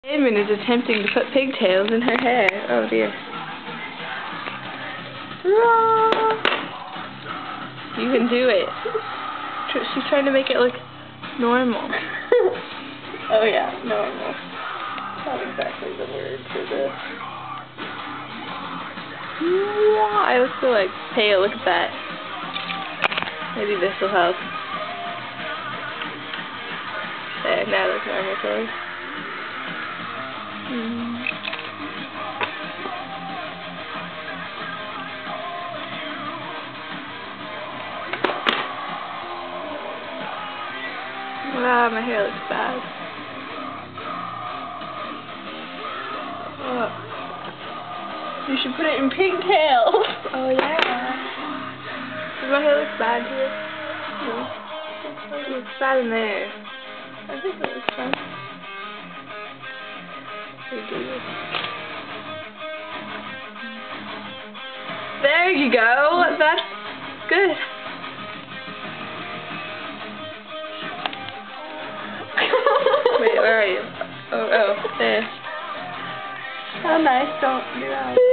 Eamon is attempting to put pigtails in her hair. Oh dear. You can do it. She's trying to make it look normal. Oh yeah, normal. Not exactly the word for this. I look so like pale, look at that. Maybe this will help. There, now it looks normal color. Wow, my hair looks bad. Oh. You should put it in pigtails. Oh yeah. Does my hair look bad here? No. It looks bad in there. I think it looks fun. There you go. That's good. Wait, where are you? Oh, there. How nice, don't do that.